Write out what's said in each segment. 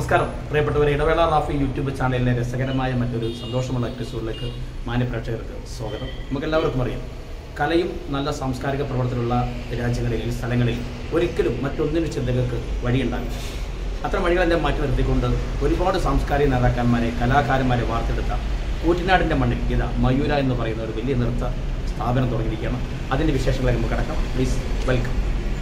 നമസ്കാരം പ്രിയപ്പെട്ടവരെ, ഇടവേള റാഫി യൂട്യൂബ് ചാനലിലെ രസകരമായ മറ്റൊരു സന്തോഷമുള്ള എപ്പിസോഡിലേക്ക് മാന്യപ്രേക്ഷകർക്ക് സ്വാഗതം. നമുക്കെല്ലാവർക്കും അറിയാം, കലയും നല്ല സാംസ്കാരിക പ്രവർത്തനമുള്ള രാജ്യങ്ങളിൽ, സ്ഥലങ്ങളിൽ ഒരിക്കലും മറ്റൊന്നിന് ചിന്തകൾക്ക് വഴിയുണ്ടാവില്ല. അത്തരം വഴികളെല്ലാം മാറ്റി നിർത്തിക്കൊണ്ട് ഒരുപാട് സാംസ്കാരിക നേതാക്കന്മാരെ, കലാകാരന്മാരെ വാർത്തെടുത്ത കൂറ്റനാടിൻ്റെ മണ്ണിൽ ഇതാ മയൂര എന്ന് പറയുന്ന ഒരു വലിയ നൃത്ത സ്ഥാപനം തുടങ്ങിയിരിക്കുകയാണ്. അതിൻ്റെ വിശേഷങ്ങളിലേക്ക് നമുക്ക് കടക്കാം. Please welcome.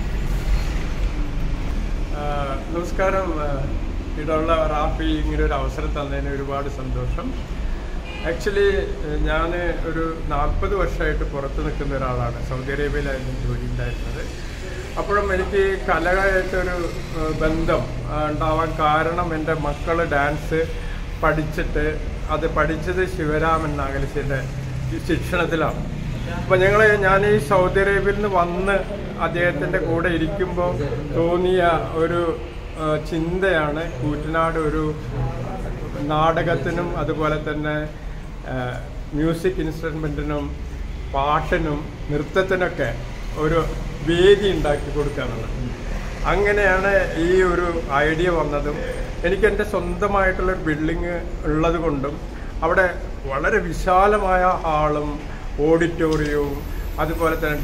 നമസ്കാരം. ഇടവേള റാഫി ഇങ്ങനെ ഒരു അവസരം തന്നതിന് ഒരുപാട് സന്തോഷം. ആക്ച്വലി ഞാൻ ഒരു 40 വർഷമായിട്ട് പുറത്ത് നിൽക്കുന്ന ഒരാളാണ്. സൗദി അറേബ്യയിലായിരുന്നു ജോലി ഉണ്ടായിരുന്നത്. അപ്പോഴും എനിക്ക് കലയായിട്ടൊരു ബന്ധം ഉണ്ടാവാൻ കാരണം എൻ്റെ മക്കൾ ഡാൻസ് പഠിച്ചിട്ട് അത് പഠിച്ചത് ശിവരാമൻ നാഗലശ്ശേരിയുടെ ശിക്ഷണത്തിലാണ്. അപ്പോൾ ഞാൻ ഈ സൗദി അറേബ്യയിൽ നിന്ന് വന്ന് അദ്ദേഹത്തിൻ്റെ കൂടെ ഇരിക്കുമ്പോൾ തോന്നിയ ഒരു ചിന്തയാണ് കൂറ്റനാട് ഒരു നാടകത്തിനും അതുപോലെ തന്നെ മ്യൂസിക് ഇൻസ്ട്രുമെൻറ്റിനും പാട്ടിനും നൃത്തത്തിനൊക്കെ ഒരു വേദി ഉണ്ടാക്കി കൊടുക്കാനുള്ളത്. അങ്ങനെയാണ് ഈ ഒരു ഐഡിയ വന്നതും. എനിക്ക് എൻ്റെ സ്വന്തമായിട്ടുള്ളൊരു ബിൽഡിങ് ഉള്ളത് കൊണ്ടും അവിടെ വളരെ വിശാലമായ ഹാളും ഓഡിറ്റോറിയവും അതുപോലെ തന്നെ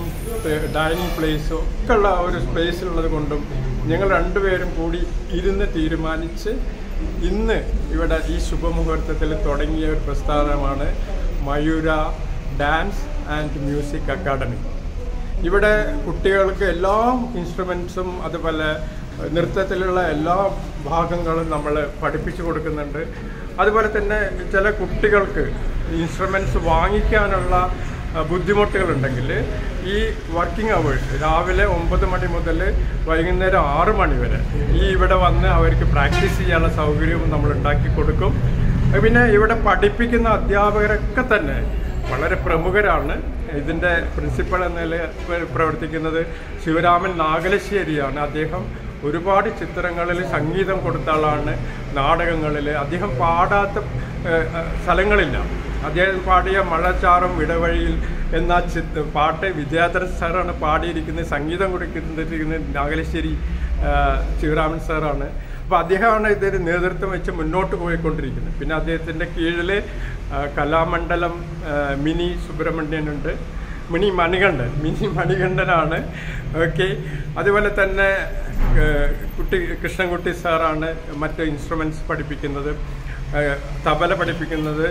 ഡൈനിങ് പ്ലേസും ഒക്കെ ഉള്ള ഒരു സ്പേസിലുള്ളത് കൊണ്ടും ഞങ്ങൾ രണ്ടുപേരും കൂടി ഇരുന്ന് തീരുമാനിച്ച് ഇന്ന് ഇവിടെ ഈ ശുഭമുഹൂർത്തത്തിൽ തുടങ്ങിയ ഒരു പ്രസ്ഥാനമാണ് Mayura dance and music academy. ഇവിടെ കുട്ടികൾക്ക് എല്ലാ ഇൻസ്ട്രുമെൻസും അതുപോലെ നൃത്തത്തിലുള്ള എല്ലാ ഭാഗങ്ങളും നമ്മൾ പഠിപ്പിച്ചു കൊടുക്കുന്നുണ്ട്. അതുപോലെ തന്നെ ചില കുട്ടികൾക്ക് ഇൻസ്ട്രുമെൻറ്റ്സ് വാങ്ങിക്കാനുള്ള ബുദ്ധിമുട്ടുകളുണ്ടെങ്കിൽ ഈ വർക്കിംഗ് അവേഴ്സ് രാവിലെ 9 മണി മുതൽ വൈകുന്നേരം 6 മണി വരെ ഇവിടെ വന്ന് അവർക്ക് പ്രാക്ടീസ് ചെയ്യാനുള്ള സൗകര്യവും നമ്മൾ ഉണ്ടാക്കി കൊടുക്കും. പിന്നെ ഇവിടെ പഠിപ്പിക്കുന്ന അധ്യാപകരൊക്കെ തന്നെ വളരെ പ്രമുഖരാണ്. ഇതിൻ്റെ പ്രിൻസിപ്പൽ എന്ന നിലയിൽ പ്രവർത്തിക്കുന്നത് ശിവരാമൻ നാഗലശ്ശേരിയാണ്. അദ്ദേഹം ഒരുപാട് ചിത്രങ്ങളിൽ സംഗീതം കൊടുത്ത ആളാണ്. നാടകങ്ങളിൽ അദ്ദേഹം പാടാത്ത സ്ഥലങ്ങളില്ല. അദ്ദേഹം പാടിയ മഴച്ചാറും ഇടവഴിയിൽ എന്ന പാട്ട് വിദ്യാധരൻ സാറാണ് പാടിയിരിക്കുന്നത്. സംഗീതം കൊടുത്തിരിക്കുന്നത് നാഗലശ്ശേരി ശിവരാമൻ സാറാണ്. അപ്പോൾ അദ്ദേഹമാണ് ഇതിന് നേതൃത്വം വെച്ച് മുന്നോട്ട് പോയിക്കൊണ്ടിരിക്കുന്നത്. പിന്നെ അദ്ദേഹത്തിൻ്റെ കീഴിൽ കലാമണ്ഡലം മിനി സുബ്രഹ്മണ്യനുണ്ട്, മിനി മണികണ്ഠനാണ്. ഓക്കെ. അതുപോലെ തന്നെ കൃഷ്ണൻകുട്ടി സാറാണ് മറ്റ് ഇൻസ്ട്രുമെൻറ്റ്സ് പഠിപ്പിക്കുന്നത്. തബല പഠിപ്പിക്കുന്നത്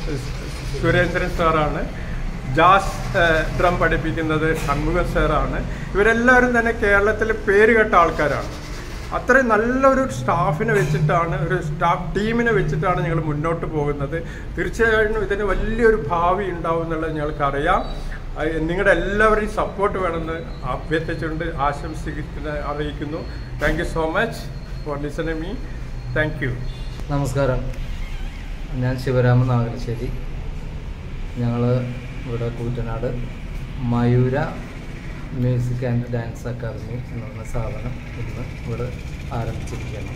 സുരേന്ദ്രൻ സാറാണ്. ജാസ് ഡ്രം പഠിപ്പിക്കുന്നത് ഷൺമുഖൻ സാറാണ്. ഇവരെല്ലാവരും തന്നെ കേരളത്തിൽ പേരുകെട്ട ആൾക്കാരാണ്. അത്രയും നല്ലൊരു സ്റ്റാഫിനെ വെച്ചിട്ടാണ്, ഒരു സ്റ്റാഫ് ടീമിനെ വെച്ചിട്ടാണ് ഞങ്ങൾ മുന്നോട്ട് പോകുന്നത്. തീർച്ചയായിട്ടും ഇതിന് വലിയൊരു ഭാവി ഉണ്ടാവും എന്നുള്ളത് ഞങ്ങൾക്കറിയാം. നിങ്ങളുടെ എല്ലാവരുടെയും സപ്പോർട്ട് വേണമെന്ന് അഭ്യർത്ഥിച്ചുകൊണ്ട് അറിയിക്കുന്നു. Thank you so much for listening me. Thank you. നമസ്കാരം. ഞാൻ ശിവരാമൻ നാഗലശ്ശേരി. ഞങ്ങൾ ഇവിടെ Koottanad Mayura music and dance academy എന്ന് പറഞ്ഞ സ്ഥാപനം ഇന്ന് ഇവിടെ ആരംഭിച്ചിരിക്കുകയാണ്.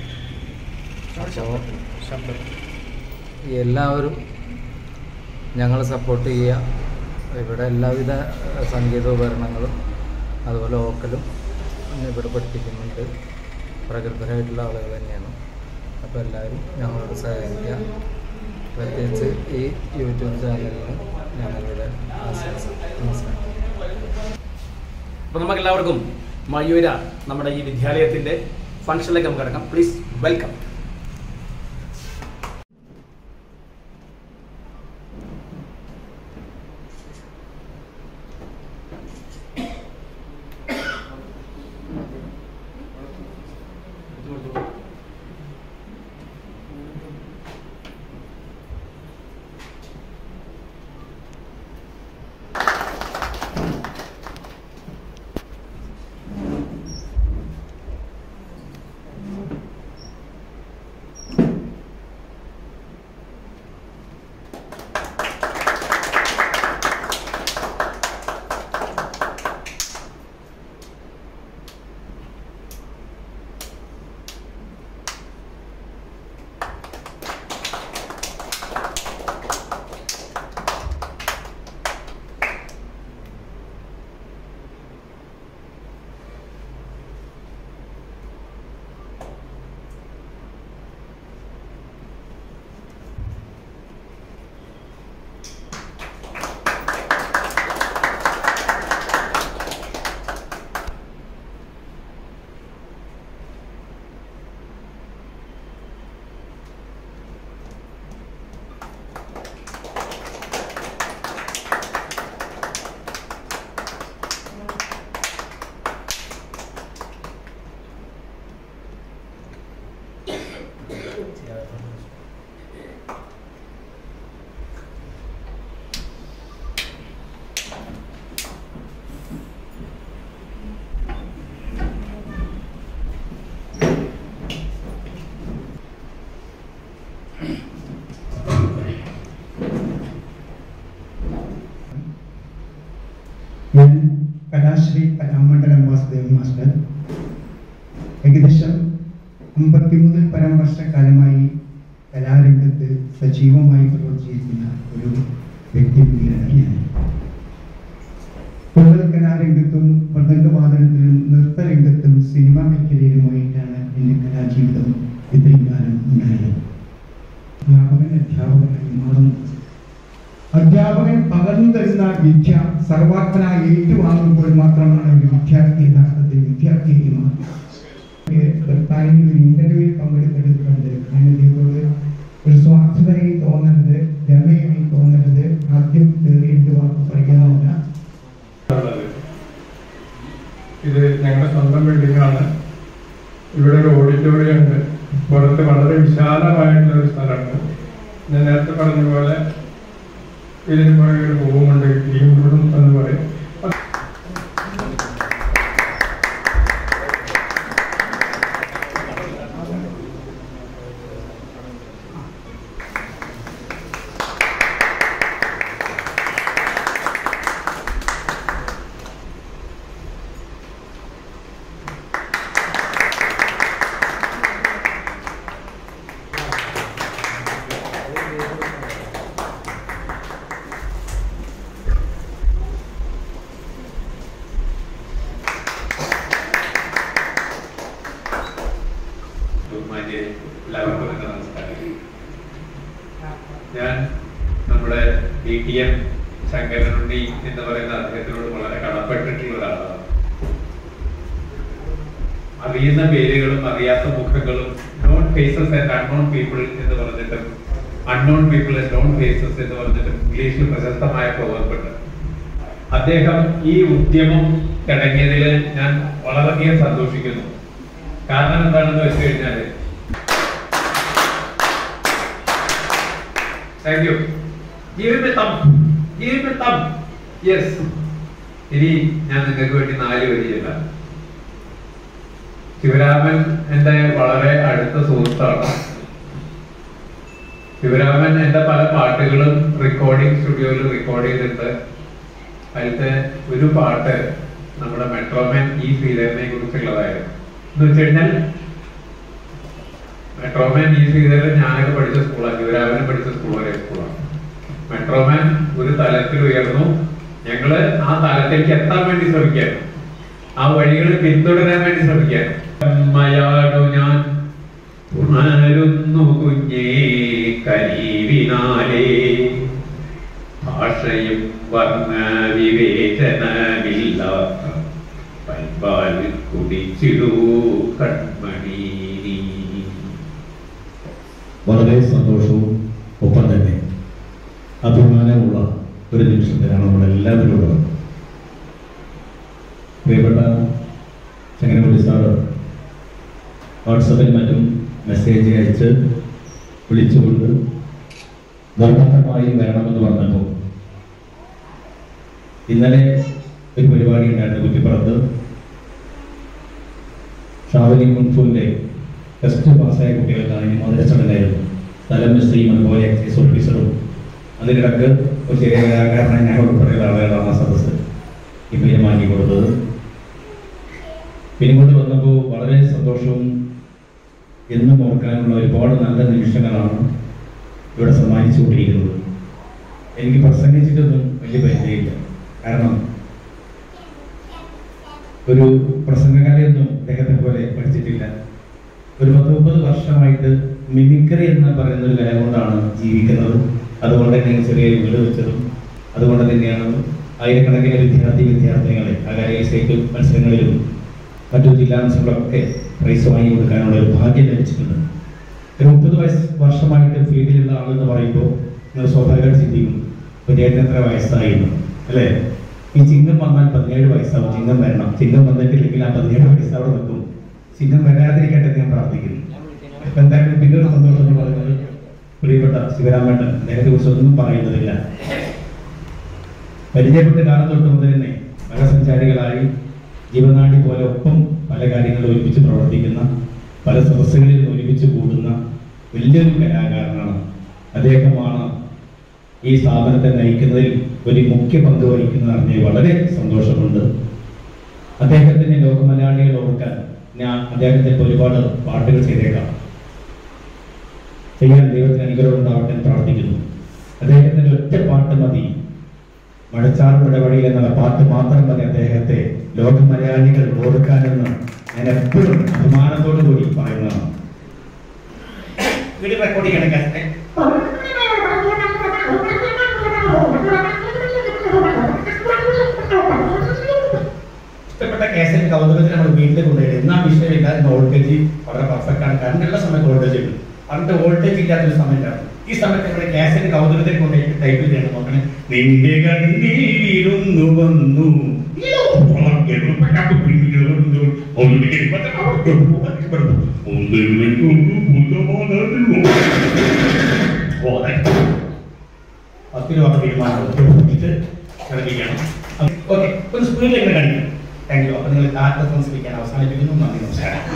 അപ്പോൾ എല്ലാവരും ഞങ്ങളെ സപ്പോർട്ട് ചെയ്യുക. ഇവിടെ എല്ലാവിധ സംഗീതോപകരണങ്ങളും അതുപോലെ വോക്കലും ഇവിടെ പഠിപ്പിക്കുന്നുണ്ട്. പ്രഗത്ഭരായിട്ടുള്ള ആളുകൾ തന്നെയാണ്. അപ്പോൾ എല്ലാവരും ഞങ്ങളോട് സഹകരിക്കുക. പ്രത്യേകിച്ച് ഈ യൂട്യൂബ് ചാനലിന് ഞങ്ങളുടെ ആശംസ. നമസ്കാരം. അപ്പോൾ നമുക്കെല്ലാവർക്കും മയൂര നമ്മുടെ ഈ വിദ്യാലയത്തിൻ്റെ ഫംഗ്ഷനിലേക്ക് നമുക്ക് കിടക്കാം. Please welcome. ഞാൻ കലാശ്രീ കലാമണ്ഡലം വാസുദേവൻ മാസ്റ്റർ ഏകദേശം 53 പരം വർഷക്കാലമായി കലാരംഗത്ത് സജീവമായി പ്രവർത്തിച്ചിരിക്കുന്ന ഒരു വ്യക്തി കൂടിയാണ് ഞാൻ. കൂടുതൽ കലാരംഗത്തും മൃദംഗവാദനത്തിലും നൃത്തരംഗത്തും സിനിമാ മേഖലയിലുമായിട്ടാണ് എൻ്റെ കലാജീവിതം ഇത്രയും കാലം ഉണ്ടായത്. അധ്യാപകനായി മാറുന്നു. അധ്യാപകൻ പകർന്നു തരുന്ന വിദ്യ സർവാത്മനായി ഏറ്റുവാങ്ങുമ്പോൾ മാത്രമാണ് ഒരു വിദ്യാർത്ഥി യഥാർത്ഥത്തിൽ വിദ്യാർത്ഥിയായി മാറുന്നത്. ഒരു ഇന്റർവ്യൂവിൽ പങ്കെടുത്തിട്ടുണ്ട്. ഞാൻ ഇതോട് ഒരു സ്വാർത്ഥതയായി തോന്നരുത്, രമയായി തോന്നരുത്. ആദ്യം കയറി എന്ത് വാക്ക് പറയാനില്ല. ഇത് ഞങ്ങളുടെ സ്വന്തം ബിൽഡിംഗാണ്. ഇവിടെ ഒരു ഓഡിറ്റോറിയം ഉണ്ട്. പുറത്ത് വളരെ വിശാലമായിട്ടുള്ള ഒരു സ്ഥലമുണ്ട്. ഞാൻ നേരത്തെ പറഞ്ഞ പോലെ ഇതിന് പുറകെ ഒരു റൂമുണ്ട്, ടീം റൂം എന്ന് പറയും. എല്ലാവർക്കും എൻ്റെ നമസ്കാരം. ഞാൻ നമ്മുടെ DTM ശങ്കരനുണ്ണി എന്ന് പറയുന്ന അദ്ദേഹത്തിനോട് വളരെ കടപ്പെട്ടിട്ടുള്ള ഒരാളാണ്. അറിയുന്ന പേരുകളും അറിയാത്ത മുഖങ്ങളും known faces and unknown people എന്ന് പറഞ്ഞിട്ടും unknown people and known faces എന്ന് പറഞ്ഞിട്ടും ഇംഗ്ലീഷിൽ പ്രശസ്തമായ പ്രവർത്തനം. അദ്ദേഹം ഈ ഉദ്യമം തുടങ്ങിയതിൽ ഞാൻ വളരെയധികം സന്തോഷിക്കുന്നു. കാരണം എന്താണെന്ന് വെച്ച് കഴിഞ്ഞാൽ താങ്ക് യു. ഇനി ഞാൻ നിങ്ങൾക്ക് വേണ്ടി 4 വരിയല്ല. ശിവരാമൻ എന്റെ വളരെ അടുത്ത സുഹൃത്താണ്. ശിവരാമൻ എന്റെ പല പാട്ടുകളും റെക്കോർഡിംഗ് സ്റ്റുഡിയോയിൽ റെക്കോർഡ് ചെയ്തിട്ടുണ്ട്. അതിലത്തെ ഒരു പാട്ട് നമ്മുടെ മെട്രോമാൻ ഈ ശ്രീധരനെ കുറിച്ചുള്ളതായിരുന്നു. എന്ന് വെച്ച് കഴിഞ്ഞാൽ മെട്രോമാൻ ഈ ശ്രീധരൻ ഞാനൊക്കെ പഠിച്ച സ്കൂളാണ്, ശിവരാമനും പഠിച്ച സ്കൂൾ ഒരേ സ്കൂളാണ്. മെട്രോമാൻ ഒരു തലത്തിൽ ഉയർന്നു. ഞങ്ങള് ആ തലത്തിലേക്ക് എത്താൻ വേണ്ടി ശ്രമിക്കാനും ആ വഴികൾ പിന്തുടരാൻ വേണ്ടി ശ്രമിക്കാനും അമ്മയാടു ഞാൻ ഉണരുന്നു കുഞ്ഞേ കരീവിനാലേ ഭാഷയും വർണ്ണ വിവേചനമില്ലാത്ത പൽപാൽ കുടിച്ചിടൂ കൺമണി. വളരെ സന്തോഷവും ഒപ്പം തന്നെ അഭിമാനമുള്ള ഒരു നിമിഷത്തിലാണ് നമ്മളെല്ലാവരും ഉള്ളത്. പ്രിയപ്പെട്ട ചങ്ങനകുടി സാറ് വാട്സപ്പിൽ മറ്റും മെസ്സേജ് അയച്ച് വിളിച്ചുകൊണ്ട് നിർബന്ധമായും വരണമെന്ന് പറഞ്ഞപ്പോൾ ഇന്നലെ ഒരു പരിപാടി ഉണ്ടായിരുന്നു കുറ്റിപ്പുറത്ത്. ഷാവലി മുൻഫൂരിന്റെ ടെസ്റ്റ് പാസ്സായ കുട്ടികൾക്കാണ് മധുര ചടങ്ങായിരുന്നു. സ്ഥലം മിസ്ത്രിയും അതുപോലെ എക്സൈസ് ഓഫീസറും അതിനിടക്ക് ഒരു ചെറിയ കലാകാരനെ ഞാൻ ഉൾപ്പെടെയുള്ള ആളുകളാണ് ആ സദസ്സ് ഈ പേര് മാറ്റി കൊടുത്തത്. പിന്നീട് വന്നപ്പോൾ വളരെ സന്തോഷവും എന്നും ഓർക്കാനുള്ള ഒരുപാട് നല്ല നിമിഷങ്ങളാണ് ഇവിടെ സമ്മാനിച്ചുകൊണ്ടിരിക്കുന്നത്. എനിക്ക് പ്രസംഗിച്ചിട്ടൊന്നും വലിയ പരിചയമില്ല. കാരണം ഒരു പ്രസംഗകലയൊന്നും അദ്ദേഹത്തെ പോലെ പഠിച്ചിട്ടില്ല. ഒരു 10-30 വർഷമായിട്ട് മിമിക്രി എന്ന് പറയുന്ന ഒരു കല കൊണ്ടാണ് ജീവിക്കുന്നത്. അതുകൊണ്ട് തന്നെ ചെറിയ വീട് വെച്ചതും അതുകൊണ്ട് തന്നെയാണ് ആയിരക്കണക്കിന് വിദ്യാർത്ഥിനികളെ ആ കലയിൽ സ്റ്റേറ്റ് മത്സരങ്ങളിലും മറ്റു ജില്ലാ മത്സരങ്ങളൊക്കെ പ്രൈസ് വാങ്ങി കൊടുക്കാനുള്ള ഒരു ഭാഗ്യം ലഭിച്ചിട്ടുണ്ട്. ഒരു 30 വർഷമായിട്ട് ഫീൽഡിലുള്ള ആളെന്ന് പറയുമ്പോൾ നിങ്ങൾ സ്വാഭാവികമായിട്ട് ചിന്തിക്കും ചേട്ടന് എത്ര വയസ്സായിരുന്നു അല്ലേ? ഈ ചിങ്ങം വന്നാൽ 17 വയസ്സാവും. ചിങ്ങം വരണം. ചിങ്ങം വന്നിട്ടില്ലെങ്കിൽ ആ 17 വയസ്സ് അവിടെ നിൽക്കും. ചിങ്ങം വരാതിരിക്കട്ടെ ഞാൻ പ്രാർത്ഥിക്കുന്നു. എന്തായാലും പിന്നൊരു സന്തോഷം എന്ന് പറയുന്നത് പ്രിയപ്പെട്ട ശിവരാമേട്ടൻ, അദ്ദേഹത്തെ കുറിച്ച് ഒന്നും പറയുന്നതില്ല. പരിചയപ്പെട്ട കാലം തൊട്ട് മുതൽ തന്നെ മൃഗസഞ്ചാരികളായി ജീവനാടി പോലെ ഒപ്പം പല കാര്യങ്ങളും ഒരുമിച്ച് പ്രവർത്തിക്കുന്ന, പല സദസ്സുകളിൽ ഒരുമിച്ച് കൂടുന്ന വലിയൊരു കലാകാരനാണ്. അദ്ദേഹമാണ് ഈ സ്ഥാപനത്തെ നയിക്കുന്നതിൽ ഒരു മുഖ്യ പങ്ക് വഹിക്കുന്നതറിഞ്ഞ് വളരെ സന്തോഷമുണ്ട്. അദ്ദേഹത്തിന് ലോകമലയാളികൾ ഓർക്കാൻ ഞാൻ അദ്ദേഹത്തെ ഒരുപാട് പാട്ടുകൾ ചെയ്തേക്കാം. ചെയ്യാൻ ദൈവത്തിന് അനുഗ്രഹം ഉണ്ടാവട്ടെ എന്ന് പ്രാർത്ഥിക്കുന്നു. അദ്ദേഹത്തിന്റെ ഒറ്റ പാട്ട് മതി, മഴച്ചാറും ഇടവഴിയിൽ എന്നുള്ള പാട്ട് മാത്രം മതി അദ്ദേഹത്തെ ലോക മലയാളികൾ ഓർക്കാനെന്ന് ഞാൻ എപ്പോഴും അഭിമാനത്തോടു കൂടി പറയുന്നതാണ്. റെക്കോർഡ് ചെയ്യണം. ഇഷ്ടപ്പെട്ട കേസിന്റെ കൗതുകത്തിൽ നമ്മൾ വീട്ടിൽ കൊണ്ടുപോയി എന്നാ വിഷയമില്ല. വോൾട്ടേജ് വളരെ പെർഫെക്റ്റ് ആണ്. കറണ്ടുള്ള സമയത്ത് വോൾട്ടേജ് ഉണ്ട്, അതിന്റെ വോൾട്ടേജ് ഇല്ലാത്തൊരു സമയത്താണ്. ഈ സമയത്ത് നമ്മുടെ കേസിന്റെ കൗതുകത്തിൽ കൊണ്ടുപോയി ടൈപ്പ് ചെയ്യണം. നോക്കണേ, നിന്റെ കണ്ണിൽ വീരുന്നു വന്നു ഓക്കെ, ഒരു സ്പീഡിൽ എങ്ങനെ കാണിക്കണം. Thank you. അപ്പൊ നിങ്ങൾ ആത്മസംസ്കരിക്കാൻ അവസാനിപ്പിക്കുന്നു. നന്ദി, നമസ്കാരം.